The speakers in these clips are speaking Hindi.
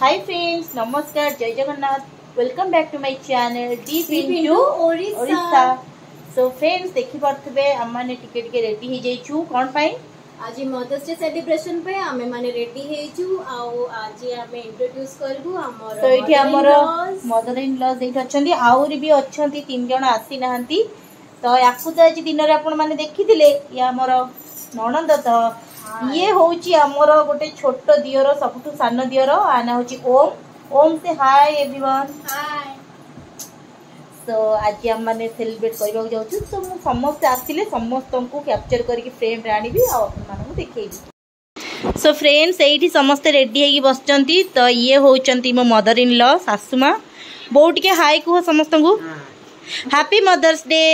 हाय फ्रेंड्स, नमस्कार, जय Jagannath. Welcome back to my channel deep into Odisha. So friends, देखि परथबे हम माने टिके टिके रेडी हे जाइछु कोन पाई आज मदर्स डे सेलिब्रेशन पे आमे माने रेडी हेजु आउ आज आमे इंट्रोड्यूस करबु हमर तो एठी हमर मदर इन लॉ देख अछंती आउरी भी अछंती तीन जण आसी नाहंती। तो याकु तो आज दिन रे आपण माने देखिथिले या हमर ननंद। तो ये होची हमर गोटे छोट दियर सबठु सान दियर आना होची ओम। ओम से हाय एवरीवन। हाय। सो आज हम माने सेलिब्रेट करबा जाउछु। सो मु समस्त आसिले समस्त को कैप्चर करके फ्रेम रे आनिबी आ अपन मानू देखैबी। सो फ्रेंड्स, एठी समस्त रेडी हेगी बसचंती। तो ये होचंती मो मदर इन लॉ सासुमा। बहुत के हाय को समस्त को हैप्पी मदर्स डे।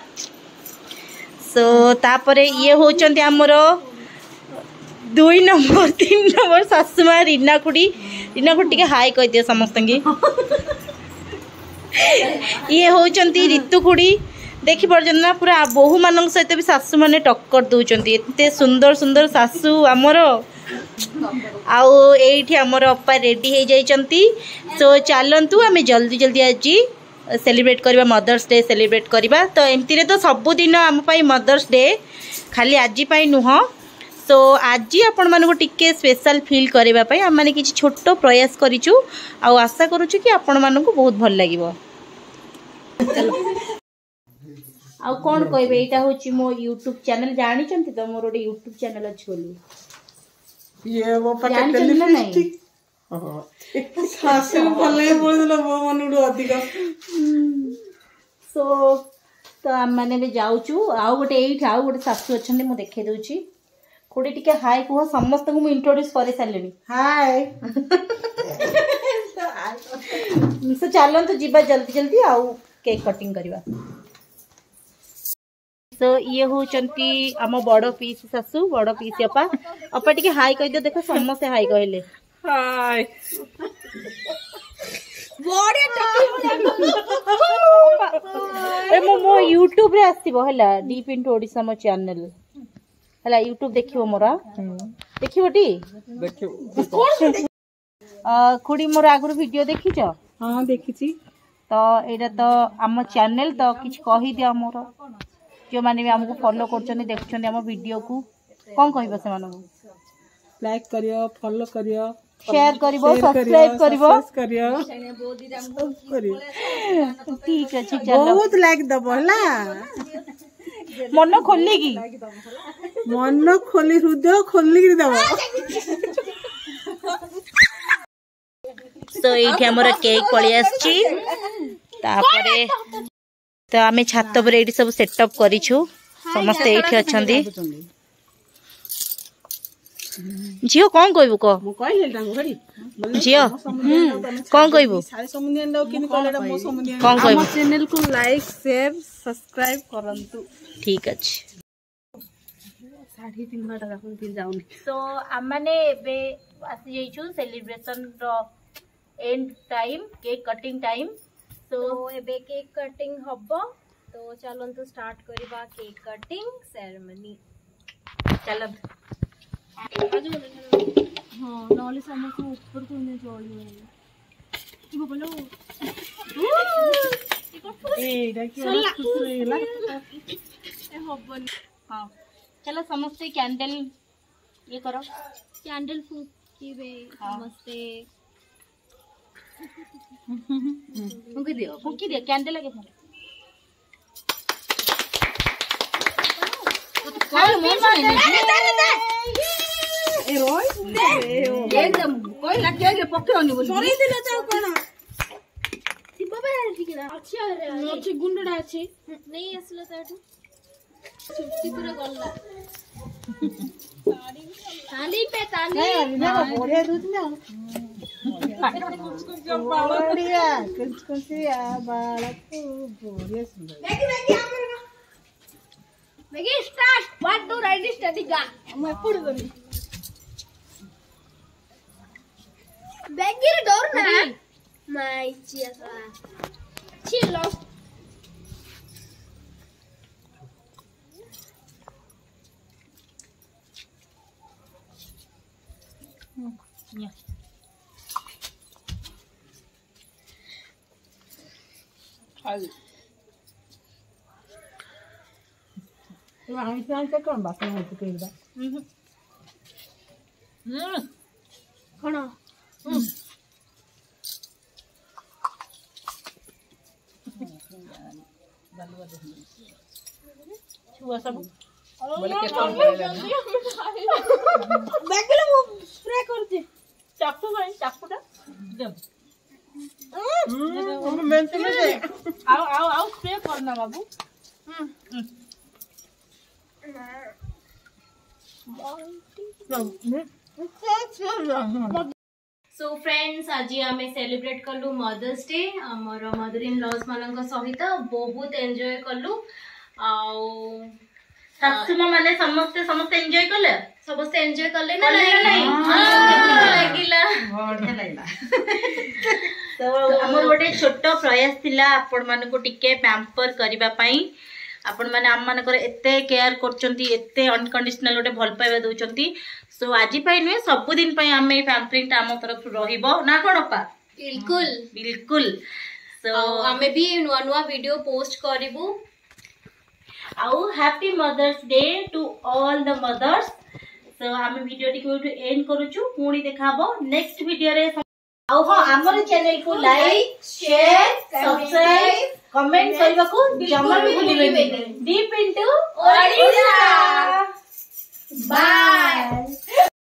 सो तापरे ये होचंती हमर 2 नंबर 3 नंबर सासुमा रीना खुडी। रीना खुडी के हाय कह दियो समस्त की। ये होचंती ऋतु खुडी। देखि परजन ना पूरा बहु मानन सहित भी सासु माने टक्कर दउचंती। एते सुंदर सुंदर सासु हमर। आउ एठी हमर अप्पा रेडी हे जाइचंती। सो चलंतु आमे जल्दी जल्दी आज सेलिब्रेट करबा, मदर्स डे सेलिब्रेट करबा। तो एमती रे तो सब दिन हम पई मदर्स डे, खाली आज पई नुह। सो आज आपण मानको टिके स्पेशल फील करबा पई हम माने किछि छोटो प्रयास करिछु। आ आशा करूछु कि आपण मानको बहुत भल लागिवो। चलो आ कोन कहबे, एटा होची मो YouTube चैनल। जानि चंती तो मोर ओडे YouTube चैनल अछि बोली। ये वो पकड़ लिपस्टिक सासु भले बोललो वो मनुडो अधिक। सो तो हम माने बे जाउछु। आ गोटे एठी आ गोटे सासु अछन, मु देखे दउची। कोडे टिके हाय को समस्त को मु इंट्रोड्यूस करे सालेनी। हाय। सो चलन तो जीवा जल्दी जल्दी आउ केक कटिंग करबा। सो ये होचंती आम बड़ पीस सासु, बड़ पीस अपा। अपा टिके हाय कह दियो। देखो समस्त हाय कहले हाय। बॉडी ए मो YouTube रे आसीबो हला, डीप इनटू ओडिशा मो चैनल हला। YouTube देखिबो मोरा, देखिबोटी देखिबो। खुडी मोर आगुर वीडियो देखि छ? हां देखि छी। तो एटा तो आम चैनल तो किछ कहि दिया मोर जो माने भी हमको फॉलो करछनी, देखछनी हम वीडियो को। कोन कहिबो से मानू? लाइक करियो, फॉलो करियो, शेयर करिवो, सब्सक्राइब करिवो करियो। ठीक अछि, चलो बहुत लाइक दबो हला। मन खोली की मन खोली, हृदय खोली की दबो। तो एठी हमर केक पळी आछि। तापरे तो आमे छात पर एठी सब सेटअप करिछु। समस्त एठी अछंदी। जियो कोन कहबो को? मु कहले तांगो घरी जियो कोन कहबो? सारे समुनिया नो किन कहलेडा मो समुनिया। कोन कहबो? हम चैनल को लाइक शेयर सब्सक्राइब करंतु। ठीक अछि। साढ़े 3 घंटा राखन फिर जाउनी। तो आमाने एबे आसी जाइछु सेलिब्रेशन रो and time, cake cutting time. तो एबे केक कटिंग हबो। तो चलन तो स्टार्ट करबा केक कटिंग सेरेमनी। चलो हां नॉलेज समस्त ऊपर को ने जोड़ी है बोलो एडा की खुश होइला ए हबन। हां चलो समस्त कैंडल ये करो। कैंडल फूकीबे समस्ते। फूकी दियो कैंडल लगे फोन। ए रोय एकदम कोई लगे के पकेओनी बोली सरी दिले त कोन बाबा ठीक है। अच्छा रे नोची गुंडडा अछि नहीं असला ताटू छुट्टी पूरा गल्ला। ताली पे ताली ना बढ़िया दूध ना बढ़िया कुछ बालक बढ़िया सुंदर। मेगी स्टार्ट 1 2 रेडी स्टडी गा मैं पुड़ गनी बेगिर डोर ना माय चिया चिलो कौन बात कौन छुआ सब देखले मु स्प्रे करते चाकू भाई चाकूटा आओ स्प्रे करना बाबू सो फ्रेंड्स आज आम सेलिब्रेट कलु मदर्स डे आमर मदर इन लॉज मान सहित बहुत एंजॉय कलु शाशुमा माने समस्ते समस्ते एंजॉय कले समस्त एंजॉय कले ना लागिला तो हमर गोटे छोट प्रयास थिला आपण मानको टिके पैम्पर करिबा पई आपण माने आम मानकर एते केयर करचंती एते अनकंडीशनल गोटे भल पाइबा दउचंती सो आज पई नुए सब दिन पई हम ए पैम्परिंग आम तरफ रहिबो ना कोन पा बिल्कुल बिल्कुल सो हमें भी नुआ नुआ वीडियो पोस्ट करिवु आउ happy mother's day to all the mothers so हम वीडियो टिके एंड करूछु पुणी देखाबो नेक्स्ट वीडियो रे आउ हां हमर चैनल को लाइक शेयर सब्सक्राइब कमेंट करबा को जमा भी भूलिबे डीप इनटू ओडिशा बाय